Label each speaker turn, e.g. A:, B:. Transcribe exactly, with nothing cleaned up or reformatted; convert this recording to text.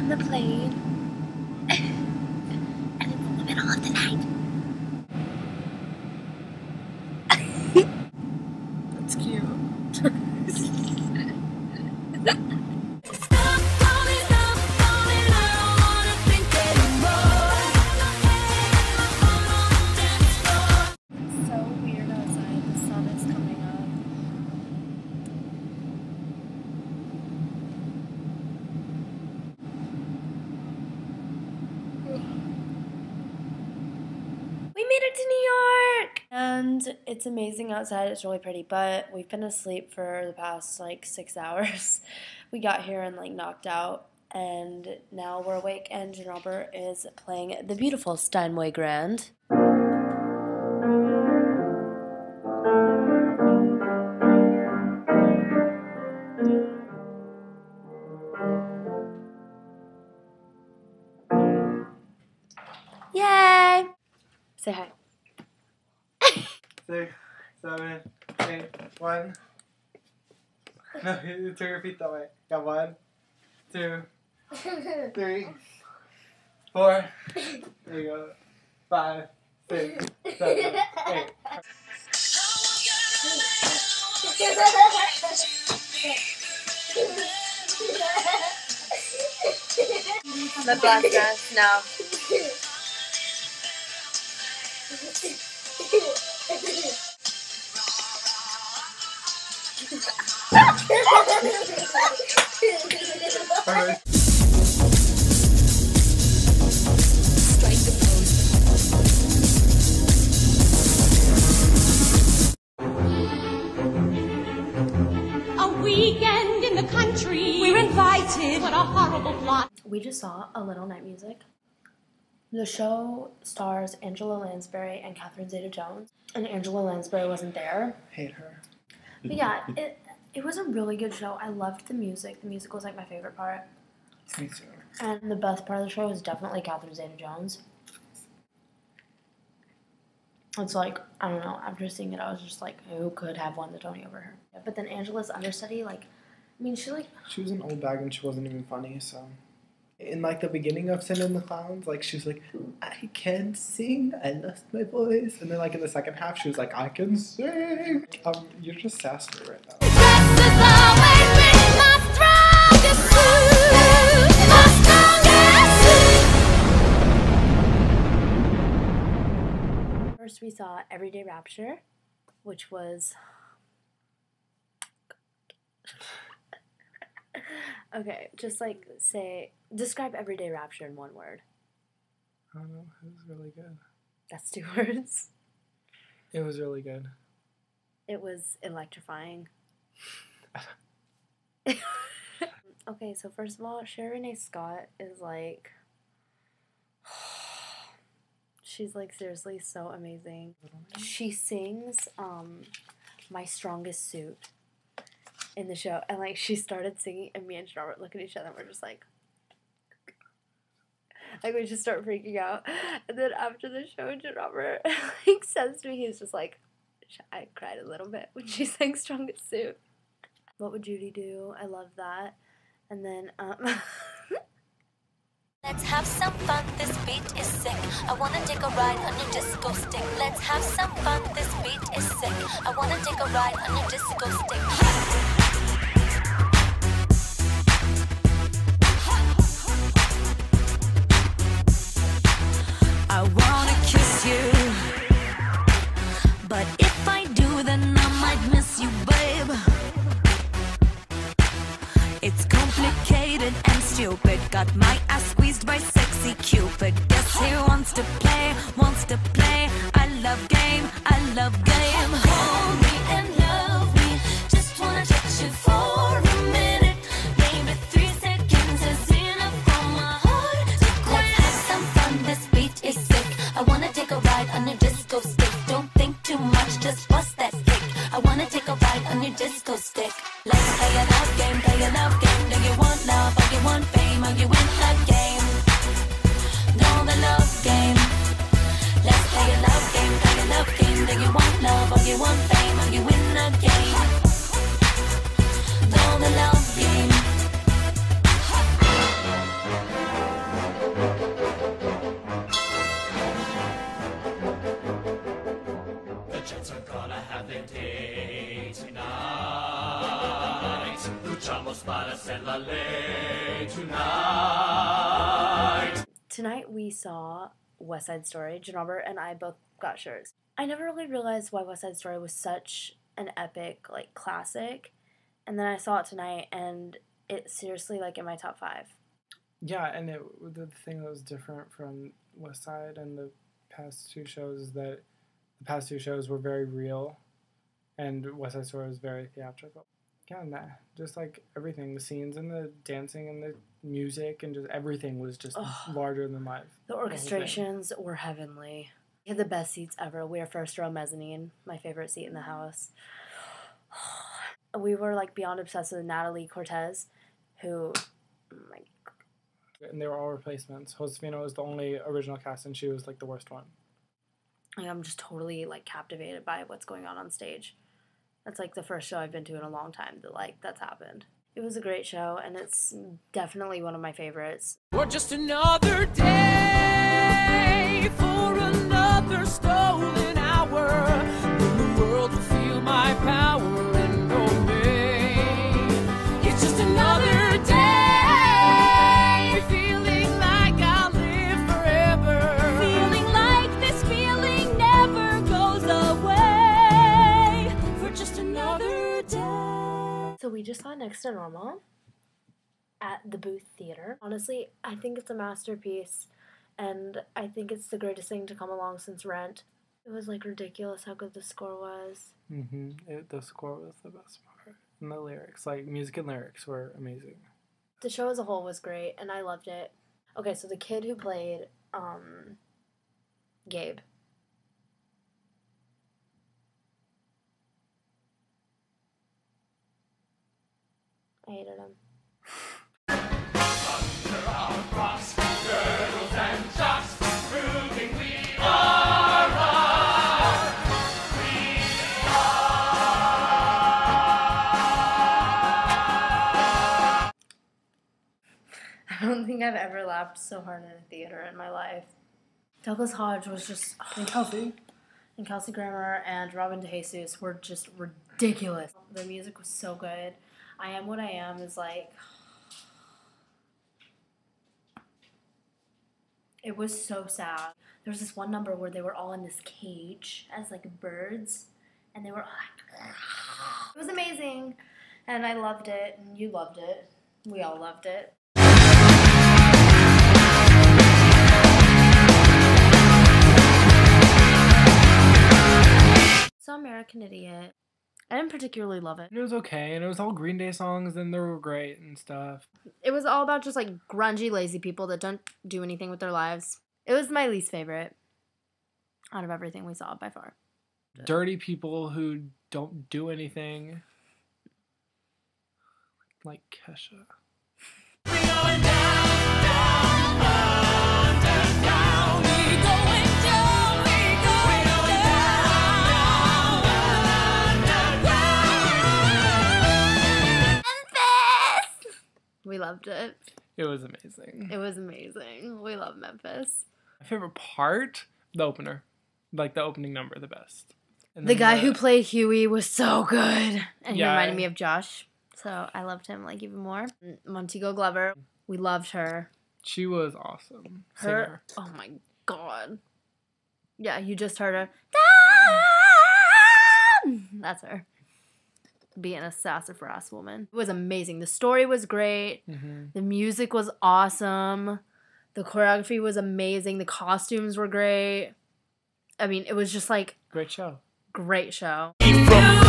A: the plane. And it's in the middle of the night. That's cute. And it's amazing outside. It's really pretty, but we've been asleep for the past like six hours. We got here and like knocked out, and now we're awake, and Jen Robert is playing the beautiful Steinway Grand. Yay! Say hi.
B: Six, seven, eight, one. No, you turn your feet that way. Got one, two, three, four. There you go. Five, six, seven, eight.
A: The black dress, no.
B: Alright.
C: A weekend in the country. We're invited. What a horrible plot.
A: We just saw A Little Night Music. The show stars Angela Lansbury and Catherine Zeta-Jones, and Angela Lansbury wasn't there.
B: Hate her.
A: But yeah, it it was a really good show. I loved the music. The music was like my favorite part.
B: Me too.
A: And the best part of the show was definitely Catherine Zeta-Jones. It's like, I don't know, after seeing it, I was just like, who could have won the Tony over her? But then Angela's understudy, like, I mean, she like...
B: She was an old bag and she wasn't even funny, so... In, like, the beginning of Sin and the Clowns, like, she was like, I can't sing, I lost my voice. And then, like, in the second half, she was like, I can sing. Um, you're just sassy right now.
A: First, we saw Everyday Rapture, which was... Okay, just, like, say... Describe Everyday Rapture in one word.
B: I don't know, it was really good.
A: That's two words.
B: It was really good.
A: It was electrifying. Okay, so first of all, Sherry Renee Scott is like... She's like seriously so amazing. She sings um, My Strongest Suit in the show. And like she started singing and me and Robert look at each other and we're just like... Like, we just start freaking out. And then after the show, Jen Robert, like, says to me, he's just like, I cried a little bit when she sang Strongest Suit. What Would Judy Do? I love that. And then, um...
D: Let's have some fun, this beat is sick. I wanna take a ride on your disco stick. Let's have some fun, this beat is sick. I wanna take a ride on your disco stick. I wanna kiss you, but if I do, then I might miss you, babe. It's complicated and stupid. Got my ass squeezed by sexy Cupid. Guess he wants to play, wants to play. I love game, I love game. Hold me and love me. Just wanna touch you for a minute. Maybe three seconds is enough for my heart to quit. Let's have some fun, this beat is sick. I wanna take a ride on your disco stick. Don't think too much, just bust that kick. I wanna take a ride on your disco stick. Let's play a love game, play a love game. Do you want love, or you want fame, or you win the game? Know the love game. Let's play a love game, play a love game. Do you want love, or you want fame, or you win the game? Know the love game.
E: ley tonight. Luchamos para hacer la ley tonight.
A: Tonight we saw West Side Story. Jen Robert and I both got shirts. I never really realized why West Side Story was such an epic, like, classic. And then I saw it tonight, and it's seriously, like, in my top five.
B: Yeah, and it, the thing that was different from West Side and the past two shows is that the past two shows were very real, and West Side Story was very theatrical. Yeah, and that, just, like, everything. The scenes and the dancing and the music and just everything was just
A: Ugh.
B: larger than life.
A: The orchestrations were heavenly. We had the best seats ever. We were first row mezzanine, my favorite seat in the house. We were, like, beyond obsessed with Natalie Cortez, who, oh my God.
B: And they were all replacements. Josefina was the only original cast, and she was, like, the worst one.
A: Like, I'm just totally, like, captivated by what's going on on stage. That's, like, the first show I've been to in a long time that, like, that's happened. It was a great show, and it's definitely one of my favorites.
E: We're just another day for another stolen hour. When the world will feel my power and obey. It's just another day, feeling like I'll live forever.
C: Feeling like this feeling never goes away. For just another day.
A: So we just saw Next to Normal at the Booth Theater. Honestly, I think it's a masterpiece, and I think it's the greatest thing to come along since Rent. It was, like, ridiculous how good the score was.
B: Mm-hmm. It, the score was the best part. And the lyrics, like, music and lyrics were amazing.
A: The show as a whole was great, and I loved it. Okay, so the kid who played um, Gabe. I hated him. I don't think I've ever laughed so hard in a theater in my life. Douglas Hodge was just...
B: And Kelsey.
A: And Kelsey Grammer and Robin DeJesus were just ridiculous. The music was so good. I Am What I Am is like... It was so sad. There was this one number where they were all in this cage as, like, birds. And they were all like... It was amazing. And I loved it. And you loved it. We all loved it. So American Idiot. I didn't particularly love it.
B: It was okay, and it was all Green Day songs, and they were great and stuff.
A: It was all about just, like, grungy, lazy people that don't do anything with their lives. It was my least favorite out of everything we saw by far.
B: Dirty people who don't do anything. Like Kesha.
E: We're going down, down, underground. We're going down, we're going down, underground.
C: Memphis!
A: We loved it.
B: It was amazing.
A: It was amazing. We love Memphis.
B: My favorite part, the opener. Like, the opening number, the best. And
A: The
B: then
A: guy who played Huey was so good. And he
B: Yeah.
A: reminded me of Josh. So I loved him, like, even more. Montego Glover. We loved her.
B: She was awesome.
A: Her. Oh, my God. Yeah, you just heard her. That's her. Being a sassafras woman. It was amazing. The story was great.
B: Mm-hmm.
A: The music was awesome. The choreography was amazing. The costumes were great. I mean, it was just like
B: Great show.
A: great show.
E: From